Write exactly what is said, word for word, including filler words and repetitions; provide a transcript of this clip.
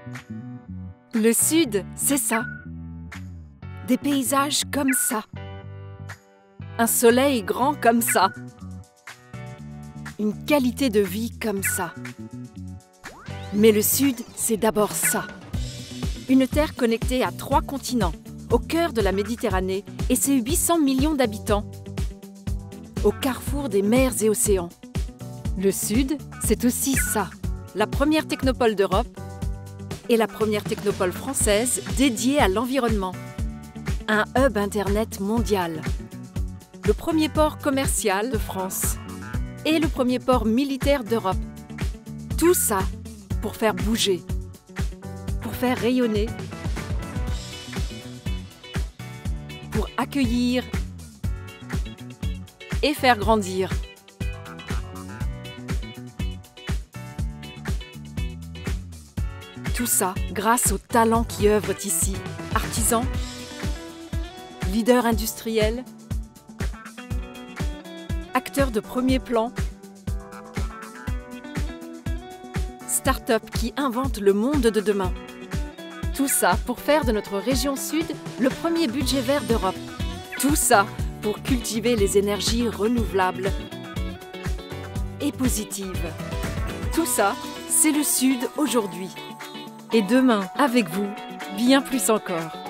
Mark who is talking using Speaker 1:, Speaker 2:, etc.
Speaker 1: Le Sud, c'est ça. Des paysages comme ça. Un soleil grand comme ça. Une qualité de vie comme ça. Mais le Sud, c'est d'abord ça. Une terre connectée à trois continents, au cœur de la Méditerranée et ses huit cents millions d'habitants. Au carrefour des mers et océans. Le Sud, c'est aussi ça. La première technopole d'Europe et la première technopole française dédiée à l'environnement. Un hub Internet mondial. Le premier port commercial de France et le premier port militaire d'Europe. Tout ça pour faire bouger, pour faire rayonner, pour accueillir et faire grandir. Tout ça grâce aux talents qui œuvrent ici, artisans, leaders industriels, acteurs de premier plan, start-up qui inventent le monde de demain. Tout ça pour faire de notre région Sud le premier budget vert d'Europe. Tout ça pour cultiver les énergies renouvelables et positives. Tout ça, c'est le Sud aujourd'hui. Et demain, avec vous, bien plus encore.